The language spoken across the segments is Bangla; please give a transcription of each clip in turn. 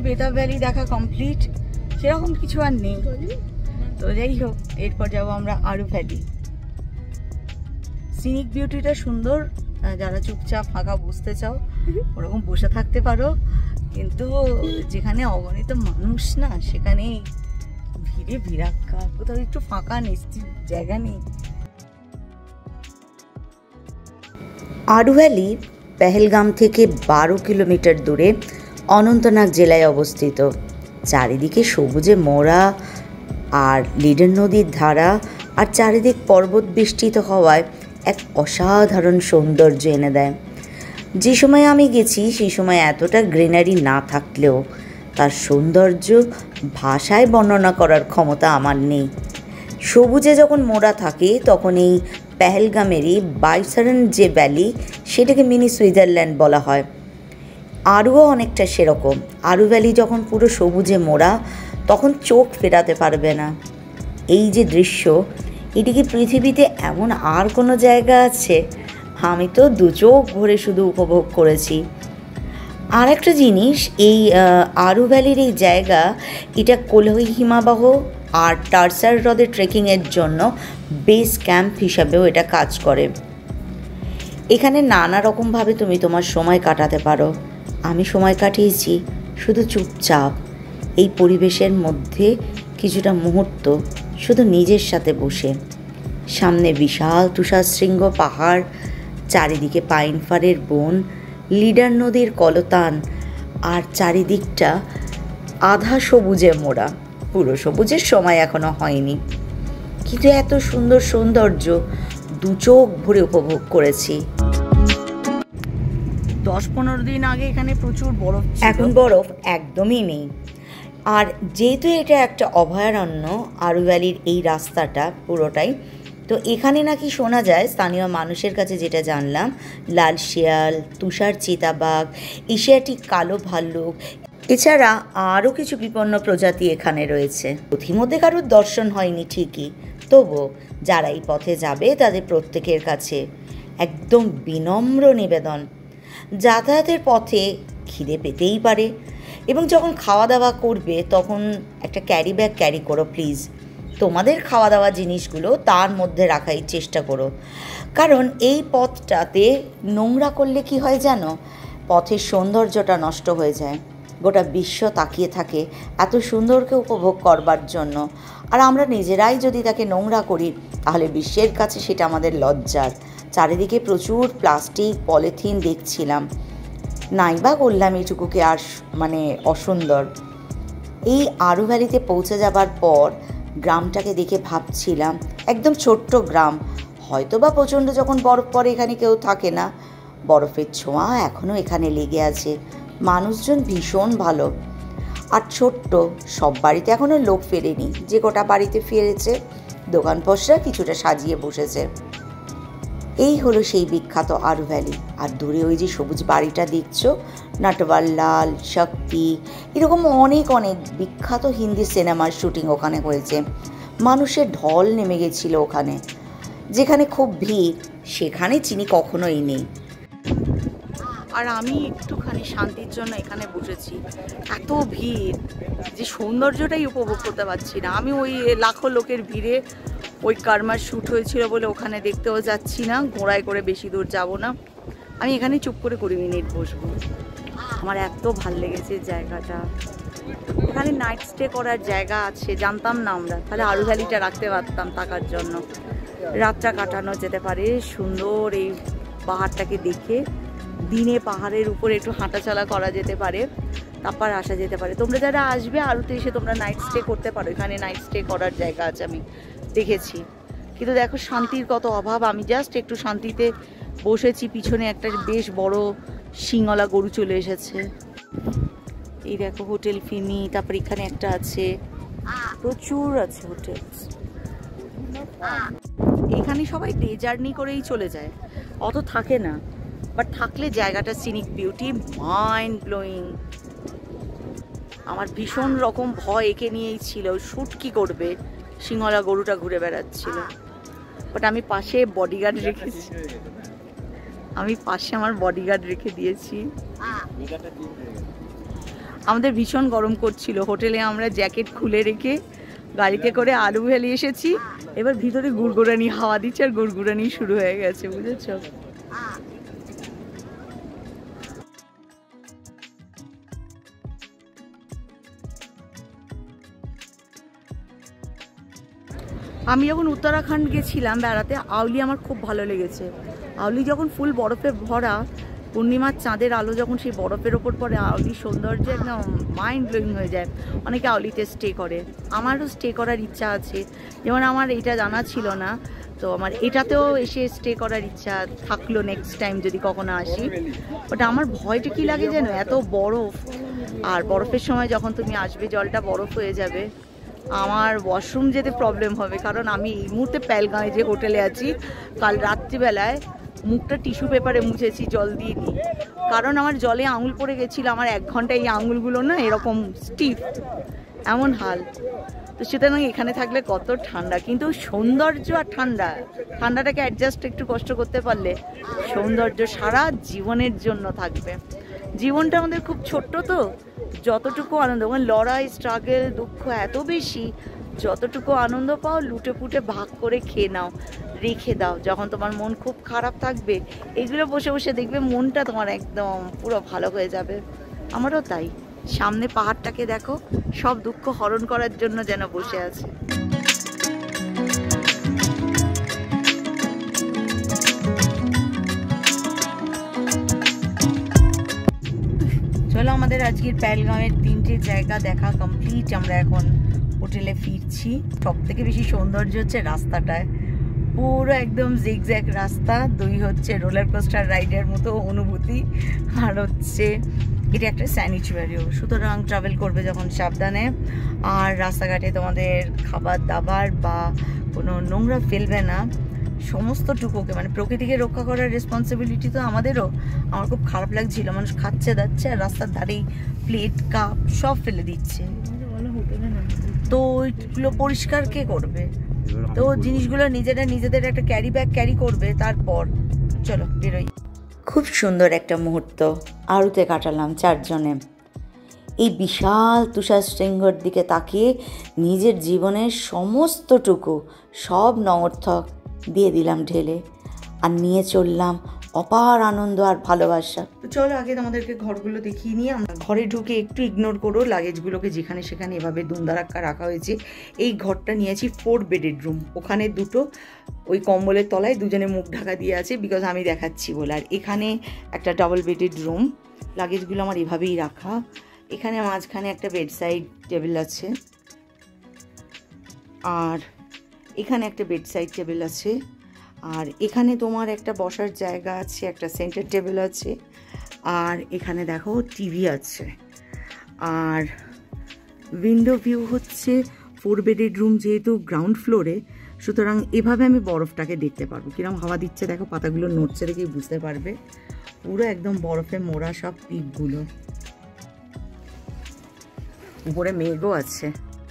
বেতাব ভ্যালি দেখা কমপ্লিট, সেরকম কিছু আর নেই। তো যাই হোক, এরপর যাবো আমরা আরু ভ্যালি। সিনিক বিউটিটা সুন্দর, যারা চুপচাপ ফাঁকা বসতে চাও ওরকম বসে থাকতে পারো, কিন্তু যেখানে অগণিত মানুষ না, সেখানে ভিড়ে ভিড়াক্কা, কোথাও একটু ফাঁকা নিশ্চিত জায়গা নেই। আরু ভ্যালি পেহেলগাম থেকে 12 কিলোমিটার দূরে অনন্তনাগ জেলায় অবস্থিত। চারিদিকে সবুজে মোড়া আর লিডার নদীর ধারা, আর চারিদিক পর্বত বেষ্টিত হওয়ায় এক অসাধারণ সৌন্দর্য এনে দেয়। যে সময় আমি গেছি সেই সময় এতটা গ্রিনারি না থাকলেও তার সৌন্দর্য ভাষায় বর্ণনা করার ক্ষমতা আমার নেই। সবুজে যখন মোড়া থাকে তখন এই পেহেলগামেরই বাইসারন যে ভ্যালি, সেটাকে মিনি সুইজারল্যান্ড বলা হয়। আরুও অনেকটা সেরকম। আরু ভ্যালি যখন পুরো সবুজে মোড়া, তখন চোখ ফেরাতে পারবে না। এই যে দৃশ্য, এটি কি পৃথিবীতে এমন আর কোনো জায়গা আছে? আমি তো দু চোখ ভরে শুধু উপভোগ করেছি। আর একটা জিনিস, এই আরু ভ্যালির এই জায়গা, এটা কোলহই হিমাবাহ আর টারসার হ্রদে ট্রেকিংয়ের জন্য বেস ক্যাম্প হিসাবেও এটা কাজ করে। এখানে নানা রকমভাবে তুমি তোমার সময় কাটাতে পারো। আমি সময় কাটিয়েছি শুধু চুপচাপ এই পরিবেশের মধ্যে কিছুটা মুহূর্ত শুধু নিজের সাথে বসে। সামনে বিশাল তুষারশৃঙ্গ পাহাড়, চারিদিকে পাইন ফারের বন, লিডার নদীর কলতান, আর চারিদিকটা আধা সবুজে মোড়া। পুরো সবুজের সময় এখনো হয়নি, কিন্তু এত সুন্দর সৌন্দর্য দু চোখ ভরে উপভোগ করেছি। 10-15 দিন আগে এখানে প্রচুর বরফ, এখন বরফ একদমই নেই। আর যেহেতু এটা একটা অভয়ারণ্য, আরু ভ্যালির এই রাস্তাটা পুরোটাই, তো এখানে নাকি শোনা যায়, স্থানীয় মানুষের কাছে যেটা জানলাম, লাল শিয়াল, তুষার চিতাবাঘ, এশিয়াটিক কালো ভাল্লুক, এছাড়া আরও কিছু বিপন্ন প্রজাতি এখানে রয়েছে। পথিমধ্যে কারোর দর্শন হয়নি ঠিকই, তবুও যারা এই পথে যাবে তাদের প্রত্যেকের কাছে একদম বিনম্র নিবেদন, যাতায়াতের পথে খিদে পেতেই পারে, এবং যখন খাওয়া দাওয়া করবে তখন একটা ক্যারি ব্যাগ ক্যারি করো প্লিজ। তোমাদের খাওয়া দাওয়া জিনিসগুলো তার মধ্যে রাখাই চেষ্টা করো, কারণ এই পথটাতে নোংরা করলে কি হয় জানো, পথের সৌন্দর্যটা নষ্ট হয়ে যায়। গোটা বিশ্ব তাকিয়ে থাকে এত সুন্দরকে উপভোগ করবার জন্য, আর আমরা নিজেরাই যদি তাকে নোংরা করি তাহলে বিশ্বের কাছে সেটা আমাদের লজ্জার। চারিদিকে প্রচুর প্লাস্টিক, পলিথিন দেখছিলাম, নাইবা করলাম এইটুকুকে আর মানে অসুন্দর। এই আরু ভ্যালিতে পৌঁছে যাবার পর গ্রামটাকে দেখে ভাবছিলাম, একদম ছোট্ট গ্রাম, হয়তো বা প্রচণ্ড যখন বরফ পড়ে এখানে কেউ থাকে না, বরফের ছোঁয়া এখনও এখানে লেগে আছে। মানুষজন ভীষণ ভালো আর ছোট্ট, সব বাড়িতে এখনও লোক ফেরেনি, যে কটা বাড়িতে ফিরেছে দোকান পসরা কিছুটা সাজিয়ে বসেছে। এই হলো সেই বিখ্যাত আরু ভ্যালি। আর দূরে ওই যে সবুজ বাড়িটা দেখছো, নটওয়ারলাল, শক্তি, এরকম অনেক অনেক বিখ্যাত হিন্দি সিনেমার শুটিং ওখানে হয়েছে। মানুষের ঢল নেমে গেছিল ওখানে। যেখানে খুব ভিড় সেখানে চিনি কখনোই নেই। আর আমি একটুখানি শান্তির জন্য এখানে বসেছি, এত ভিড় যে সৌন্দর্যটাই উপভোগ করতে পারছি না। আমি ওই লাখো লোকের ভিড়ে, ওই কার্মার শ্যুট হয়েছিল বলে ওখানে দেখতেও যাচ্ছি না, ঘোড়ায় করে বেশি দূর যাব না। আমি এখানে চুপ করে 20 মিনিট বসবো। আমার এত ভাল লেগেছে জায়গাটা। এখানে নাইট স্টে করার জায়গা আছে, জানতাম না আমরা, তাহলে আরু ভ্যালিটা রাখতে পারতাম থাকার জন্য। রাতটা কাটানো যেতে পারে সুন্দর এই পাহাড়টাকে দেখে। দিনে পাহাড়ের উপরে একটু হাঁটাচলা করা যেতে পারে, তারপর আসা যেতে পারে। তোমরা যারা আসবে আরুতে এসে তোমরা নাইট স্টে করতে পারো, এখানে নাইট স্টে করার জায়গা আছে, আমি দেখেছি। কিন্তু দেখো শান্তির কত অভাব। আমি জাস্ট একটু শান্তিতে বসেছি, পিছনে একটা বেশ বড় শিংওয়ালা গরু চলে এসেছে। এই দেখো হোটেল ফিনি, তারপর এখানে একটা আছে, প্রচুর আছে হোটেল। এখানে সবাই ডে জার্নি করেই চলে যায়, অত থাকে না, বাট থাকলে জায়গাটা সিনিক বিউটি মাইন্ড ব্লোয়িং। আমার ভীষণ রকম ভয় একে নিয়েই ছিল, শ্যুট কি করবে, সিংহলা গরুটা ঘুরে বেড়াচ্ছিল। বাট আমি পাশে বডিগার্ড রেখেছি, আমার বডিগার্ড রেখে দিয়েছি। আমাদের ভীষণ গরম করছিল, হোটেলে আমরা জ্যাকেট খুলে রেখে গাড়িতে করে আলু ভ্যালি এসেছি। এবার ভিতরে গুড়গুড়ানি হাওয়া দিচ্ছে আর গুড়গুড়ানি শুরু হয়ে গেছে, বুঝেছ? আমি যখন উত্তরাখণ্ড গেছিলাম বেড়াতে, আউলি আমার খুব ভালো লেগেছে। আউলি যখন ফুল বরফে ভরা, পূর্ণিমার চাঁদের আলো যখন সেই বরফের ওপর পড়ে, আউলির সৌন্দর্য একদম মাইন্ড ব্লোয়িং হয়ে যায়। অনেকে আউলিতে স্টে করে, আমারও স্টে করার ইচ্ছা আছে। যেমন আমার এটা জানা ছিল না, তো আমার এটাতেও এসে স্টে করার ইচ্ছা থাকলো নেক্সট টাইম যদি কখনো আসি। বাট আমার ভয়টা কী লাগে যেন, এত বরফ, আর বরফের সময় যখন তুমি আসবে জলটা বরফ হয়ে যাবে, আমার ওয়াশরুম যেতে প্রবলেম হবে। কারণ আমি এই মুহূর্তে প্যালগাঁয়ে যে হোটেলে আছি, কাল রাত্রিবেলায় মুখটা টিস্যু পেপারে মুছেছি, জল দিয়ে নিই। কারণ আমার জলে আঙুল পড়ে গেছিলো, আমার 1 ঘন্টায় এই আঙুলগুলো না এরকম স্টিফ, এমন হাল। তো সুতরাং এখানে থাকলে কত ঠান্ডা, কিন্তু সৌন্দর্য আর ঠান্ডাটাকে অ্যাডজাস্ট একটু কষ্ট করতে পারলে সৌন্দর্য সারা জীবনের জন্য থাকবে। জীবনটা আমাদের খুব ছোট্ট, তো যতটুকু আনন্দ, মানে লড়াই, স্ট্রাগল, দুঃখ এত বেশি, যতটুকু আনন্দ পাও লুটে পুটে ভাগ করে খেয়ে নাও, রেখে দাও। যখন তোমার মন খুব খারাপ থাকবে, এগুলো বসে বসে দেখবে মনটা তোমার একদম পুরো ভালো হয়ে যাবে। আমারও তাই। সামনে পাহাড়টাকে দেখো, সব দুঃখ হরণ করার জন্য যেন বসে আছে। চলো, আমাদের আজকের প্যালগাঁওয়ের 3টে জায়গা দেখা কমপ্লিট। আমরা এখন হোটেলে ফিরছি। সব থেকে বেশি সৌন্দর্য হচ্ছে রাস্তাটায়, পুরো একদম জিগজ্যাগ রাস্তা। 2 হচ্ছে রোলার কোস্টার রাইডের মতো অনুভূতি, আর হচ্ছে এটা একটা স্যানিচুয়ারিও। সুতরাং ট্রাভেল করবে যখন সাবধানে, আর রাস্তাঘাটে তোমাদের খাবার দাবার বা কোনো নোংরা ফেলবে না। সমস্তটুকুকে মানে প্রকৃতিকে রক্ষা করার রেসপন্সিবিলিটি তো আমাদেরও। আমার খুব খারাপ লাগছিল, মানুষ খাচ্ছে দাচ্ছে আর রাস্তার ধারেই প্লেট কাপ সব ফেলে দিচ্ছে। তো ওইগুলো পরিষ্কার কে করবে? তো জিনিসগুলো নিজেদের একটা ক্যারি ব্যাগ ক্যারি করবে। তারপর চলো বেরোই। খুব সুন্দর একটা মুহূর্ত আরুতে কাটালাম 4 জনে। এই বিশাল তুষার শৃঙ্গর দিকে তাকিয়ে নিজের জীবনের সমস্তটুকু সব নঙর্থক দিয়ে দিলাম ঢেলে, আর নিয়ে চললাম অপার আনন্দ আর ভালোবাসা। তো চলো আগে তোমাদেরকে ঘরগুলো দেখিয়ে নিয়ে আমরা ঘরে ঢুকে একটু ইগনোর করো লাগেজগুলোকে, যেখানে সেখানে এভাবে দুমদারাক্কা রাখা হয়েছে। এই ঘরটা নিয়েছি 4 বেডেড রুম, ওখানে 2টো ওই কম্বলের তলায় 2জনে মুখ ঢাকা দিয়ে আছে, বিকজ আমি দেখাচ্ছি বলে। আর এখানে একটা ডাবল বেডেড রুম, লাগেজগুলো আমার এভাবেই রাখা। এখানে মাঝখানে একটা বেডসাইড টেবিল আছে, আর এখানে একটা বেডসাইড টেবিল আছে, আর এখানে তোমার একটা বসার জায়গা আছে, একটা সেন্টার টেবিল আছে, আর এখানে দেখো টিভি আছে। আর উইন্ডো ভিউ হচ্ছে 4 বেডেড রুম, যেহেতু গ্রাউন্ড ফ্লোরে, সুতরাং এভাবে আমি বরফটাকে দেখতে পারবো। কিরম হাওয়া দিচ্ছে দেখো, পাতাগুলো নড়ছে দেখেই বুঝতে পারবে। পুরো একদম বরফে মোড়া সব পিকগুলো, উপরে মেঘও আছে।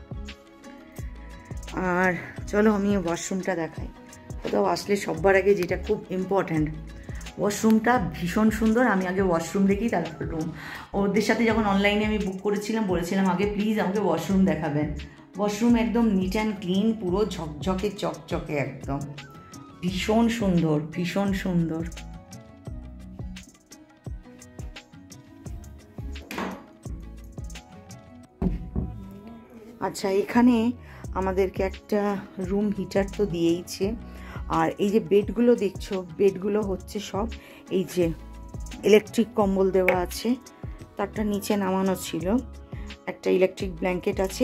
আর চলো আমি ওয়াশরুমটা দেখাই। কোথাও আসলে সবার আগে যেটা খুব ইম্পর্ট্যান্ট, ওয়াশরুমটা ভীষণ সুন্দর। আমি আগে ওয়াশরুম দেখি, তারপর রুম। ওদের সাথে যখন অনলাইনে আমি বুক করেছিলাম বলেছিলাম আগে প্লিজ আমাকে ওয়াশরুম দেখাবেন। ওয়াশরুম একদম নিট অ্যান্ড ক্লিন, পুরো ঝকঝকে চকচকে, একদম ভীষণ সুন্দর, ভীষণ সুন্দর। আচ্ছা, এখানে আমাদেরকে একটা রুম হিটার তো দিয়েইছে। আর এই যে বেডগুলো দেখছো, বেডগুলো হচ্ছে সব এই যে ইলেকট্রিক কম্বল দেওয়া আছে, তারটা নিচে নামানো ছিল। একটা ইলেকট্রিক ব্ল্যাঙ্কেট আছে,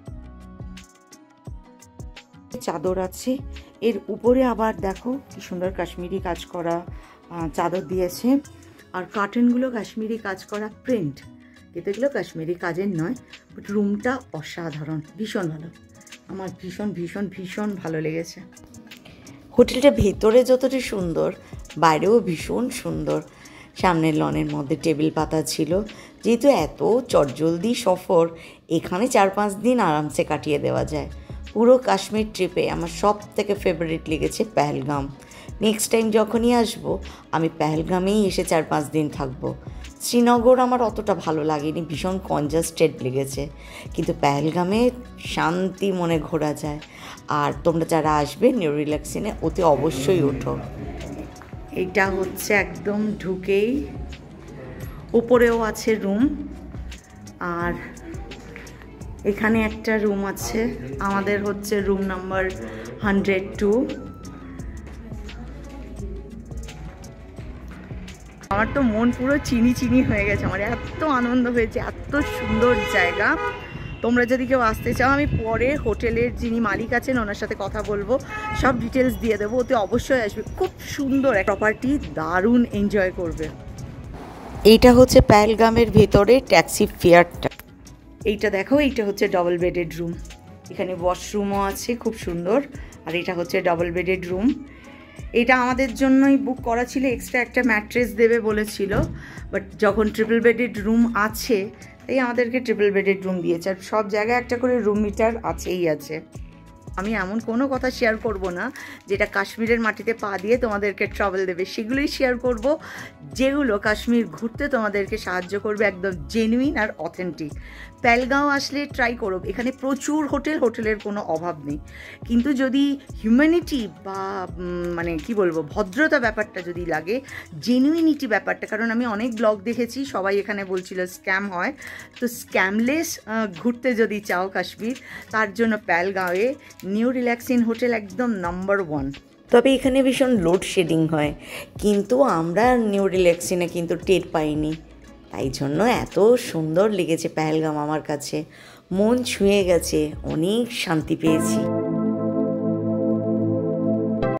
চাদর আছে, এর উপরে আবার দেখো কি সুন্দর কাশ্মীরি কাজ করা চাদর দিয়েছে। আর কার্টেনগুলো কাশ্মীরি কাজ করা প্রিন্ট, কিন্তু এগুলো কাশ্মীরি কাজের নয়। বাট রুমটা অসাধারণ, ভীষণ ভালো, আমার ভীষণ ভীষণ ভীষণ ভালো লেগেছে। হোটেলটা ভেতরে যতটা সুন্দর, বাইরেও ভীষণ সুন্দর। সামনের লনের মধ্যে টেবিল পাতা ছিল। যেহেতু এত চটজলদি সফর, এখানে 4-5 দিন আরামসে কাটিয়ে দেওয়া যায়। পুরো কাশ্মীর ট্রিপে আমার সব থেকে ফেভারিট লেগেছে পেহেলগাম। নেক্সট টাইম যখনই আসবো আমি পেহেলগামেই এসে 4-5 দিন থাকবো। শ্রীনগর আমার অতটা ভালো লাগেনি, ভীষণ কনজাস্টেড লেগেছে, কিন্তু পেহেলগামে শান্তি মনে ঘোরা যায়। আর তোমরা যারা আসবে নিউ রিল্যাক্সিনে অতি অবশ্যই ওঠো। এইটা হচ্ছে একদম ঢুকেই উপরেও আছে রুম, আর এখানে একটা রুম আছে, আমাদের হচ্ছে রুম নাম্বার 102। আমার তো মন পুরো চিনি চিনি হয়ে গেছে, আমার এত আনন্দ হয়েছে, এত সুন্দর জায়গা। তোমরা যদি কেউ আসতে চাও, আমি পরে হোটেলের যিনি মালিক আছেন ওনার সাথে কথা বলবো, সব ডিটেলস দিয়ে দেবো, ওতে অবশ্যই আসবে। খুব সুন্দর এক প্রপার্টি, দারুণ এনজয় করবে। এইটা হচ্ছে পেহেলগামের ভেতরে ট্যাক্সি ফেয়ারটা। এইটা দেখো, এইটা হচ্ছে ডবল বেডেড রুম, এখানে ওয়াশরুমও আছে খুব সুন্দর। আর এটা হচ্ছে ডবল বেডেড রুম, এটা আমাদের জন্যই বুক করা ছিল, এক্সট্রা একটা ম্যাট্রেস দেবে বলেছিল, বাট যখন ট্রিপল বেডেড রুম আছে তাই আমাদেরকে ট্রিপল বেডেড রুম দিয়েছে। আর সব জায়গায় একটা করে রুম মিটার আছেই আছে। আমি এমন কোনো কথা শেয়ার করব না যেটা কাশ্মীরের মাটিতে পা দিয়ে তোমাদেরকে ট্রাভেল দেবে, সেগুলোই শেয়ার করব যেগুলো কাশ্মীর ঘুরতে তোমাদেরকে সাহায্য করবে, একদম জেনুইন আর অথেন্টিক। পেহেলগাঁও আসলে ট্রাই করো, এখানে প্রচুর হোটেলের কোনো অভাব নেই, কিন্তু যদি হিউম্যানিটি বা মানে কি বলবো ভদ্রতা ব্যাপারটা যদি লাগে, জেনুইনিটি ব্যাপারটা, কারণ আমি অনেক ব্লগ দেখেছি সবাই এখানে বলছিল স্ক্যাম হয়, তো স্ক্যামলেস ঘুরতে যদি চাও কাশ্মীর, তার জন্য পেহেলগাঁওয়ে নিউ রিল্যাক্সিন হোটেল একদম নাম্বার 1। তবে এখানে ভীষণ লোডশেডিং হয়, কিন্তু আমরা নিউ রিল্যাক্সিনে কিন্তু টের পাইনি, তাই জন্য এত সুন্দর লেগেছে পেহেলগাম আমার কাছে, মন ছুঁয়ে গেছে, অনেক শান্তি পেয়েছি।